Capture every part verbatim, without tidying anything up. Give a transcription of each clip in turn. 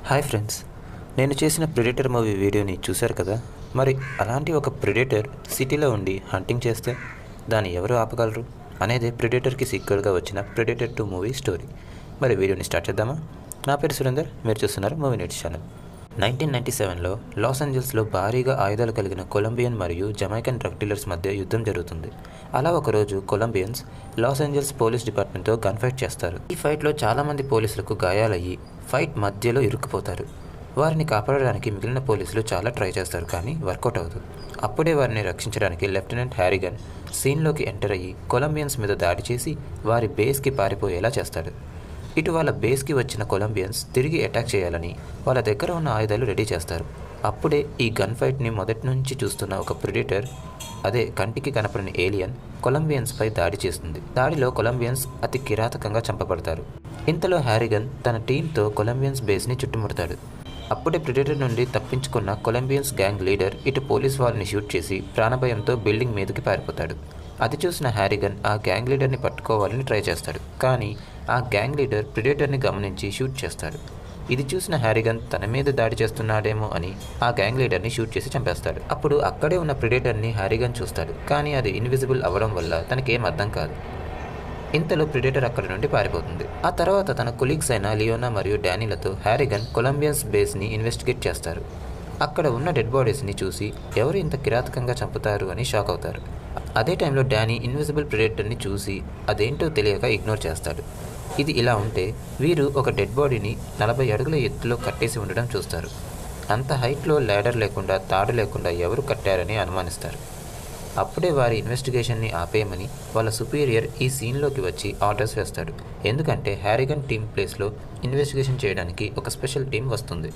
Hi friends, నేను చేసిన predator movie వీడియోని చూశారు కదా. మరి అలాంటి ఒక ప్రెడేటర్ సిటీలో ఉండి హంటింగ్ చేస్తే దాన్ని ఎవరు ఆపగలరు అనేది ప్రెడేటర్కి సీక్వెల్గా వచ్చిన ప్రెడేటర్ టూ మూవీ స్టోరీ. మరి వీడియోని స్టార్ట్ చేద్దామా? నా పేరు సురేందర్, మీరు చూస్తున్నారు movie net channel. Nineteen ninety సెవెన్లో లాస్ ఏంజల్స్లో భారీగా ఆయుధాలు కలిగిన కొలంబియన్ మరియు జమైకన్ డ్రగ్ డీలర్స్ మధ్య యుద్ధం జరుగుతుంది. అలా ఒకరోజు కొలంబియన్స్ లాస్ ఏంజల్స్ పోలీస్ డిపార్ట్మెంట్తో గన్ ఫైట్ చేస్తారు. ఈ ఫైట్లో చాలామంది పోలీసులకు గాయాలయ్యి ఫైట్ మధ్యలో ఇరుక్కుపోతారు. వారిని కాపాడడానికి మిగిలిన పోలీసులు చాలా ట్రై చేస్తారు, కానీ వర్కౌట్ అవుతుంది. అప్పుడే వారిని రక్షించడానికి లెఫ్టినెంట్ హ్యారిగన్ సీన్లోకి ఎంటర్ అయ్యి కొలంబియన్స్ మీద దాడి చేసి వారి బేస్కి పారిపోయేలా చేస్తాడు. ఇటు వాళ్ళ బేస్కి వచ్చిన కొలంబియన్స్ తిరిగి అటాక్ చేయాలని వాళ్ళ దగ్గర ఉన్న ఆయుధాలు రెడీ చేస్తారు. అప్పుడే ఈ గన్ ఫైట్ని మొదటి నుంచి చూస్తున్న ఒక ప్రెడేటర్, అదే కంటికి కనపడని ఏలియన్, కొలంబియన్స్పై దాడి చేస్తుంది. దాడిలో కొలంబియన్స్ అతి కిరాతకంగా చంపబడతారు. ఇంతలో హ్యారిగన్ తన టీంతో కొలంబియన్స్ బేస్ని చుట్టుముడతాడు. అప్పుడే ప్రెడేటర్ నుండి తప్పించుకున్న కొలంబియన్స్ గ్యాంగ్ లీడర్ ఇటు పోలీస్ వాళ్ళని షూట్ చేసి ప్రాణభయంతో బిల్డింగ్ మీదకి పారిపోతాడు. అది చూసిన హ్యారిగన్ ఆ గ్యాంగ్ లీడర్ని పట్టుకోవాలని ట్రై చేస్తాడు, కానీ ఆ గ్యాంగ్ లీడర్ ప్రెడేటర్ని గమనించి షూట్ చేస్తాడు. ఇది చూసిన హ్యారిగన్ తన మీద దాడి చేస్తున్నాడేమో అని ఆ గ్యాంగ్ లీడర్ని షూట్ చేసి చంపేస్తాడు. అప్పుడు అక్కడే ఉన్న ప్రెడేటర్ని హ్యారిగన్ చూస్తాడు, కానీ అది ఇన్విజిబుల్ అవ్వడం వల్ల తనకేం అర్థం కాదు. ఇంతలో ప్రెడేటర్ అక్కడి నుండి పారిపోతుంది. ఆ తర్వాత తన కొలీగ్స్ అయిన లియోనా మరియు డానీలతో హ్యారిగన్ కొలంబియన్స్ బేస్ని ఇన్వెస్టిగేట్ చేస్తారు. అక్కడ ఉన్న డెడ్ బాడీస్ని చూసి ఎవరు ఇంత కిరాతకంగా చంపుతారు అని షాక్ అవుతారు. అదే టైంలో డానీ ఇన్విజిబుల్ ప్రెడేటర్ని చూసి అదేంటో తెలియక ఇగ్నోర్ చేస్తాడు. ఇది ఇలా ఉంటే వీరు ఒక డెడ్ బాడీని నలభై అడుగుల ఎత్తులో కట్టేసి ఉండడం చూస్తారు. అంత హైట్లో ల్యాడర్ లేకుండా, తాడు లేకుండా ఎవరు కట్టారని అనుమానిస్తారు. అప్పుడే వారి ఇన్వెస్టిగేషన్ని ఆపేయమని వాళ్ళ సుపీరియర్ ఈ సీన్లోకి వచ్చి ఆర్డర్స్ వేస్తాడు. ఎందుకంటే హ్యారిగన్ టీమ్ ప్లేస్లో ఇన్వెస్టిగేషన్ చేయడానికి ఒక స్పెషల్ టీం వస్తుంది.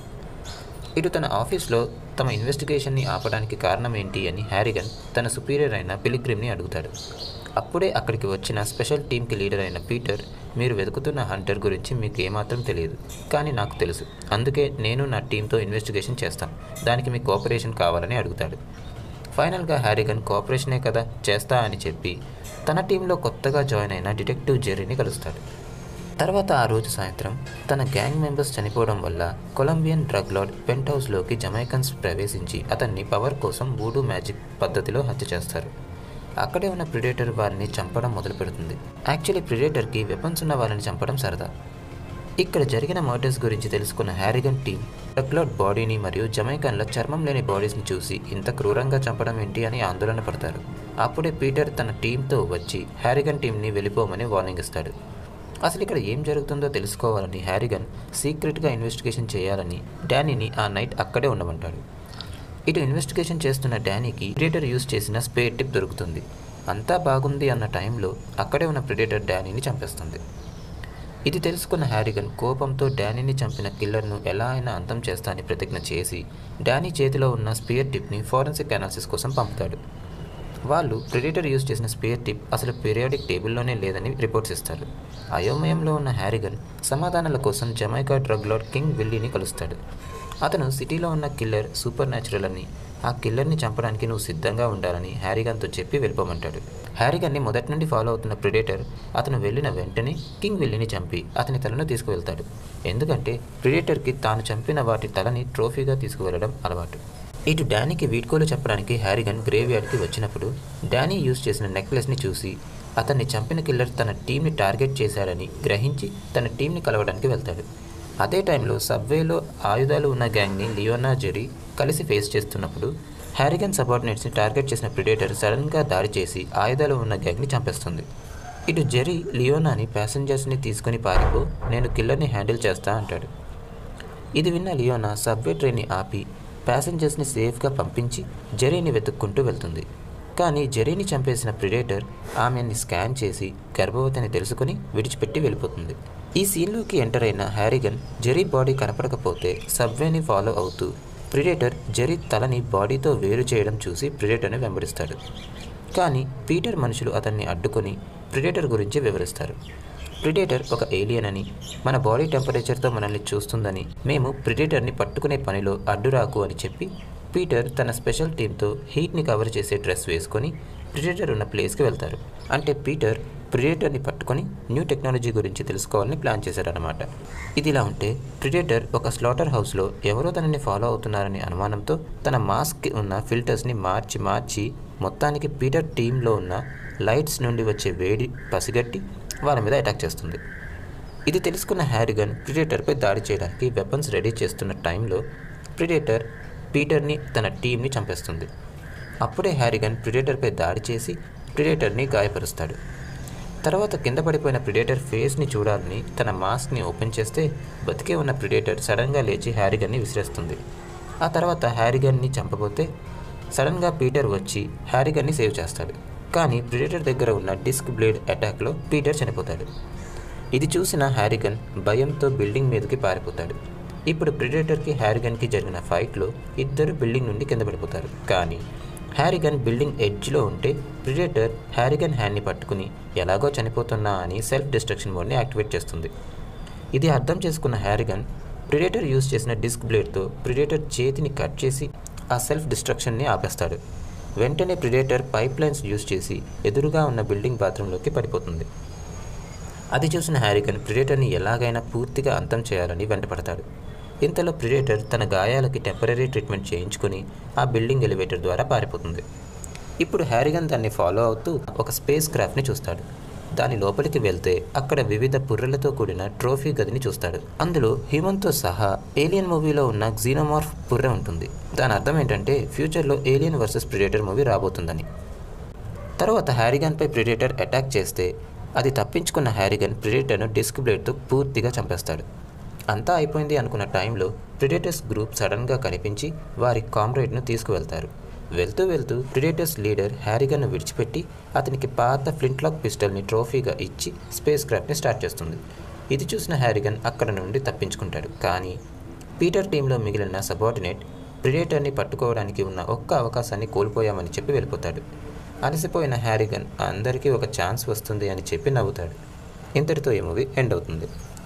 ఇటు తన ఆఫీస్లో తమ ఇన్వెస్టిగేషన్ని ఆపడానికి కారణం ఏంటి అని హ్యారిగన్ తన సుపీరియర్ అయిన పిలిగ్రిమ్ని అడుగుతాడు. అప్పుడే అక్కడికి వచ్చిన స్పెషల్ టీంకి లీడర్ అయిన పీటర్, మీరు వెతుకుతున్న హంటర్ గురించి మీకు ఏమాత్రం తెలియదు, కానీ నాకు తెలుసు. అందుకే నేను నా టీంతో ఇన్వెస్టిగేషన్ చేస్తాను. దానికి మీ కోఆపరేషన్ కావాలని అడుగుతాడు. ఫైనల్గా హ్యారిగన్ కోఆపరేషనే కదా చేస్తా అని చెప్పి తన టీంలో కొత్తగా జాయిన్ అయిన డిటెక్టివ్ జెర్రీని కలుస్తాడు. తర్వాత ఆ రోజు సాయంత్రం తన గ్యాంగ్ మెంబర్స్ చనిపోవడం వల్ల కొలంబియన్ డ్రగ్ లార్డ్ పెంట్ హౌస్లోకి జమైకన్స్ ప్రవేశించి అతన్ని పవర్ కోసం వూడూ మ్యాజిక్ పద్ధతిలో హత్య చేస్తారు. అక్కడే ఉన్న ప్రెడేటర్ వారిని చంపడం మొదలు పెడుతుంది. యాక్చువల్లీ ప్రెడేటర్కి వెపన్స్ ఉన్న వాళ్ళని చంపడం సరదా. ఇక్కడ జరిగిన మర్డర్స్ గురించి తెలుసుకున్న హ్యారిగన్ టీం డ్రగ్ లార్డ్ బాడీని మరియు జమైకన్ల చర్మం లేని బాడీస్ని చూసి ఇంత క్రూరంగా చంపడం ఏంటి అని ఆందోళన పడతారు. అప్పుడే పీటర్ తన టీంతో వచ్చి హ్యారిగన్ టీంని వెళ్ళిపోమని వార్నింగ్ ఇస్తాడు. అసలు ఇక్కడ ఏం జరుగుతుందో తెలుసుకోవాలని హ్యారిగన్ సీక్రెట్గా ఇన్వెస్టిగేషన్ చేయాలని డానీని ఆ నైట్ అక్కడే ఉండమంటాడు. ఇటు ఇన్వెస్టిగేషన్ చేస్తున్న డానీకి ప్రెడేటర్ యూజ్ చేసిన స్పేర్ టిప్ దొరుకుతుంది. అంతా బాగుంది అన్న టైంలో అక్కడే ఉన్న ప్రెడేటర్ డానీని చంపేస్తుంది. ఇది తెలుసుకున్న హ్యారిగన్ కోపంతో డానీని చంపిన కిల్లర్ను ఎలా అయినా అంతం చేస్తా అని ప్రతిజ్ఞ చేసి డానీ చేతిలో ఉన్న స్పేర్ టిప్ని ఫోరెన్సిక్ అనాలిసిస్ కోసం పంపుతాడు. వాళ్ళు ప్రెడేటర్ యూజ్ చేసిన స్పేర్ టిప్ అసలు పీరియాడిక్ టేబుల్లోనే లేదని రిపోర్ట్స్ ఇస్తారు. అయోమయంలో ఉన్న హ్యారిగన్ సమాధానాల కోసం జమైకా డ్రగ్ లార్డ్ కింగ్ విల్లీని కలుస్తాడు. అతను సిటీలో ఉన్న కిల్లర్ సూపర్ న్యాచురల్ అని, ఆ కిల్లర్ని చంపడానికి నువ్వు సిద్ధంగా ఉండాలని హ్యారిగన్తో చెప్పి వెళ్ళిపోమంటాడు. హ్యారిగన్ని మొదటి నుండి ఫాలో అవుతున్న ప్రెడేటర్ అతను వెళ్ళిన వెంటనే కింగ్ విల్లీని చంపి అతని తలను తీసుకువెళ్తాడు. ఎందుకంటే ప్రెడేటర్కి తాను చంపిన వాటి తలని ట్రోఫీగా తీసుకువెళ్ళడం అలవాటు. ఇటు డానీకి వీడ్కోలు చెప్పడానికి హ్యారిగన్ గ్రేవ్ యార్డ్కి వచ్చినప్పుడు డానీ యూజ్ చేసిన నెక్లెస్ని చూసి అతన్ని చంపిన కిల్లర్ తన టీంని టార్గెట్ చేశాడని గ్రహించి తన టీంని కలవడానికి వెళ్తాడు. అదే టైంలో సబ్వేలో ఆయుధాలు ఉన్న గ్యాంగ్ని లియోనా, జెర్రీ కలిసి ఫేస్ చేస్తున్నప్పుడు హ్యారిగన్ సబార్డినేట్స్ని టార్గెట్ చేసిన ప్రెడేటర్ సడన్గా దాడి చేసి ఆయుధాలు ఉన్న గ్యాంగ్ని చంపేస్తుంది. ఇటు జెర్రీ లియోనాని ప్యాసింజర్స్ని తీసుకుని పారిపో, నేను కిల్లర్ని హ్యాండిల్ చేస్తా అంటాడు. ఇది విన్న లియోనా సబ్వే ట్రైన్ని ఆపి ప్యాసింజర్స్ని సేఫ్గా పంపించి జెర్రీని వెతుక్కుంటూ వెళ్తుంది. కానీ జెర్రీని చంపేసిన ప్రెడేటర్ ఆమెని స్కాన్ చేసి గర్భవతిని తెలుసుకుని విడిచిపెట్టి వెళ్ళిపోతుంది. ఈ సీన్లోకి ఎంటర్ అయిన హ్యారిగన్ జెర్రీ బాడీ కనపడకపోతే సబ్వేని ఫాలో అవుతూ ప్రెడేటర్ జెర్రీ తలని బాడీతో వేరు చేయడం చూసి ప్రెడేటర్ని వెంబడిస్తాడు. కానీ పీటర్ మనుషులు అతన్ని అడ్డుకొని ప్రెడేటర్ గురించి వివరిస్తారు. ప్రెడేటర్ ఒక ఏలియన్ అని, మన బాడీ టెంపరేచర్తో మనల్ని చూస్తుందని, మేము ప్రెడేటర్ని పట్టుకునే పనిలో అడ్డురాకు అని చెప్పి పీటర్ తన స్పెషల్ టీంతో హీట్ని కవర్ చేసే డ్రెస్ వేసుకొని ప్రెడేటర్ ఉన్న ప్లేస్కి వెళ్తారు. అంటే పీటర్ ప్రిడేటర్ని పట్టుకొని న్యూ టెక్నాలజీ గురించి తెలుసుకోవాలని ప్లాన్ చేశారన్నమాట. ఇది ఇలా ఉంటే ప్రిడేటర్ ఒక స్లాటర్ హౌస్లో ఎవరో తనని ఫాలో అవుతున్నారనే అనుమానంతో తన మాస్క్కి ఉన్న ఫిల్టర్స్ని మార్చి మార్చి మొత్తానికి పీటర్ టీంలో ఉన్న లైట్స్ నుండి వచ్చే వేడి పసిగట్టి వాళ్ళ మీద అటాక్ చేస్తుంది. ఇది తెలుసుకున్న హ్యారిగన్ ప్రిడేటర్పై దాడి చేయడానికి వెపన్స్ రెడీ చేస్తున్న టైంలో ప్రిడేటర్ పీటర్ని తన టీంని చంపేస్తుంది. అప్పుడే హ్యారిగన్ ప్రిడేటర్పై దాడి చేసి ప్రిడేటర్ని గాయపరుస్తాడు. తర్వాత కింద పడిపోయిన ప్రిడేటర్ ఫేస్ని చూడాలని తన మాస్క్ని ఓపెన్ చేస్తే బతికే ఉన్న ప్రిడేటర్ సడన్గా లేచి హ్యారిగన్ని విసిరేస్తుంది. ఆ తర్వాత హ్యారిగన్ని చంపబోతే సడన్గా పీటర్ వచ్చి హ్యారిగన్ని సేవ్ చేస్తాడు. కానీ ప్రిడేటర్ దగ్గర ఉన్న డిస్క్ బ్లేడ్ అటాక్లో పీటర్ చనిపోతాడు. ఇది చూసిన హ్యారిగన్ భయంతో బిల్డింగ్ మీదకి పారిపోతాడు. ఇప్పుడు ప్రిడేటర్కి హ్యారిగన్కి జరిగిన ఫైట్లో ఇద్దరు బిల్డింగ్ నుండి కింద పడిపోతారు. కానీ హ్యారిగన్ బిల్డింగ్ ఎడ్జ్లో ఉంటే ప్రిడేటర్ హ్యారిగన్ హ్యాండ్ని పట్టుకుని ఎలాగో చనిపోతున్నా అని సెల్ఫ్ డిస్ట్రక్షన్ మోడ్ని యాక్టివేట్ చేస్తుంది. ఇది అర్థం చేసుకున్న హ్యారిగన్ ప్రిడేటర్ యూజ్ చేసిన డిస్క్ బ్లేడ్తో ప్రిడేటర్ చేతిని కట్ చేసి ఆ సెల్ఫ్ డిస్ట్రక్షన్ని ఆపేస్తాడు. వెంటనే ప్రిడేటర్ పైప్ లైన్స్ యూజ్ చేసి ఎదురుగా ఉన్న బిల్డింగ్ బాత్రూంలోకి పడిపోతుంది. అది చూసిన హ్యారిగన్ ప్రిడేటర్ని ఎలాగైనా పూర్తిగా అంతం చేయాలని వెంటపడతాడు. ఇంతలో ప్రిడేటర్ తన గాయాలకి టెంపరీ ట్రీట్మెంట్ చేయించుకొని ఆ బిల్డింగ్ ఎలివేటర్ ద్వారా పారిపోతుంది. ఇప్పుడు హ్యారిగన్ దాన్ని ఫాలో అవుతూ ఒక స్పేస్ క్రాఫ్ట్ని చూస్తాడు. దాని లోపలికి వెళ్తే అక్కడ వివిధ పుర్రెలతో కూడిన ట్రోఫీ గదిని చూస్తాడు. అందులో హ్యూమన్తో సహా ఏలియన్ మూవీలో ఉన్న క్సీనోమార్ఫ్ పుర్రె ఉంటుంది. దాని అర్థం ఏంటంటే ఫ్యూచర్లో ఏలియన్ వర్సెస్ ప్రిడేటర్ మూవీ రాబోతుందని. తర్వాత హ్యారిగన్పై ప్రిడేటర్ అటాక్ చేస్తే అది తప్పించుకున్న హ్యారిగన్ ప్రిడేటర్ను డిస్క్ బ్లేడ్తో పూర్తిగా చంపేస్తాడు. అంతా అయిపోయింది అనుకున్న టైంలో ప్రిడేటర్స్ గ్రూప్ సడన్గా కనిపించి వారి కామ్రేడ్ను తీసుకువెళ్తారు. వెళ్తూ వెళ్తూ ప్రిడేటర్స్ లీడర్ హ్యారిగన్ను విడిచిపెట్టి అతనికి పాత ఫ్లింట్లాక్ పిస్టల్ని ట్రోఫీగా ఇచ్చి స్పేస్ క్రాఫ్ట్ని స్టార్ట్ చేస్తుంది. ఇది చూసిన హ్యారిగన్ అక్కడ నుండి తప్పించుకుంటాడు. కానీ పీటర్ టీంలో మిగిలిన సబార్డినేట్ ప్రిడేటర్ని పట్టుకోవడానికి ఉన్న ఒక్క అవకాశాన్ని కోల్పోయామని చెప్పి వెళ్ళిపోతాడు. అలసిపోయిన హ్యారిగన్ అందరికీ ఒక ఛాన్స్ వస్తుంది అని చెప్పి నవ్వుతాడు. ఇంతటితో ఈ మూవీ ఎండ్ అవుతుంది.